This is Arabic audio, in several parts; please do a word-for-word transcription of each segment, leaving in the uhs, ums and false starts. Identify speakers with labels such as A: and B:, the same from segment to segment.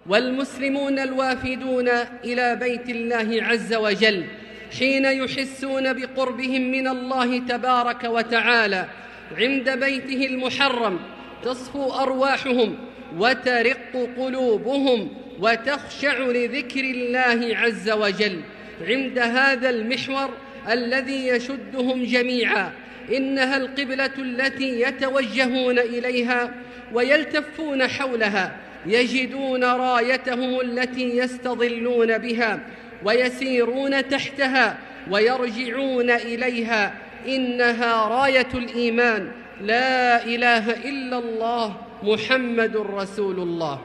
A: والمسلمون الوافدون إلى بيت الله عز وجل حين يحسون بقربهم من الله تبارك وتعالى عند بيته المحرم تصفو أرواحهم وترق قلوبهم وتخشع لذكر الله عز وجل عند هذا المحور الذي يشدهم جميعا. إنها القبلة التي يتوجهون إليها ويلتفون حولها، يجدون رايتهم التي يستظلون بها ويسيرون تحتها ويرجعون إليها. إنها راية الإيمان، لا إله إلا الله محمد رسول الله.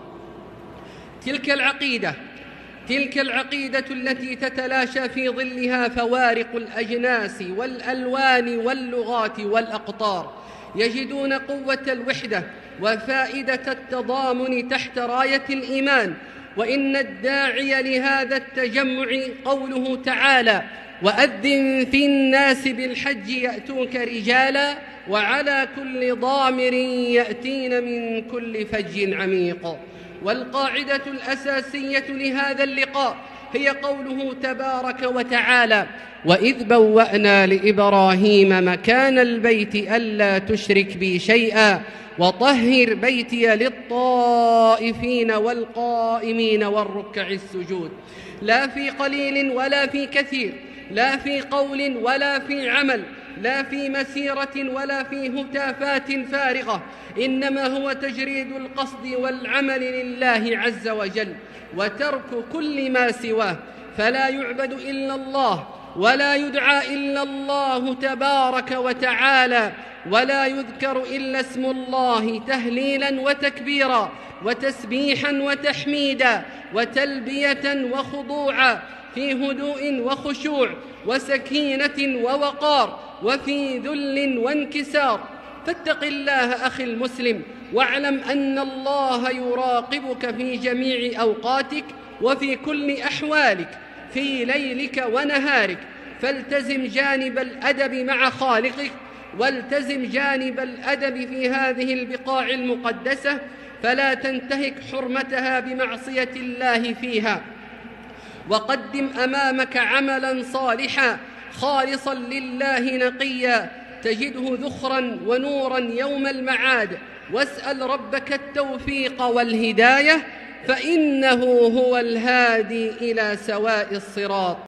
A: تلك العقيدة تلك العقيدة التي تتلاشى في ظلها فوارق الأجناس والألوان واللغات والأقطار، يجدون قوة الوحدة وفائدة التضامن تحت راية الإيمان. وإن الداعي لهذا التجمع قوله تعالى: وأذن في الناس بالحج يأتوك رجالا وعلى كل ضامر يأتين من كل فج عميق. والقاعدة الأساسية لهذا اللقاء هي قوله تبارك وتعالى: وإذ بوأنا لإبراهيم مكان البيت ألا تشرك بي شيئا وطهر بيتي للطائفين والقائمين والركع السجود. لا في قليل ولا في كثير، لا في قول ولا في عمل، لا في مسيرة ولا في هتافات فارغة، إنما هو تجريد القصد والعمل لله عز وجل وترك كل ما سواه. فلا يعبد إلا الله، ولا يدعى إلا الله تبارك وتعالى، ولا يذكر إلا اسم الله تهليلا وتكبيرا وتسبيحا وتحميدا وتلبية وخضوعا، في هدوء وخشوع وسكينة ووقار وفي ذل وانكسار. فاتق الله أخي المسلم، واعلم أن الله يراقبك في جميع أوقاتك وفي كل أحوالك، في ليلك ونهارك. فالتزم جانب الأدب مع خالقك، والتزم جانب الأدب في هذه البقاع المقدسة، فلا تنتهك حرمتها بمعصية الله فيها. وقدم أمامك عملا صالحا خالصا لله نقيا تجده ذخرا ونورا يوم المعاد. واسأل ربك التوفيق والهداية، فإنه هو الهادي إلى سواء الصراط.